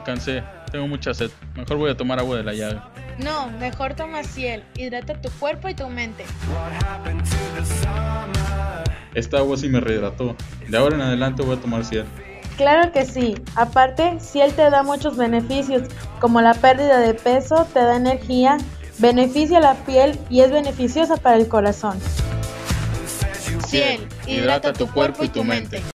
cansé, tengo mucha sed. Mejor voy a tomar agua de la llave. No, mejor toma Ciel. Hidrata tu cuerpo y tu mente. Esta agua sí me rehidrató. De ahora en adelante voy a tomar Ciel. Claro que sí. Aparte, Ciel te da muchos beneficios, como la pérdida de peso, te da energía, beneficia la piel y es beneficiosa para el corazón. Ciel, hidrata tu cuerpo y tu mente.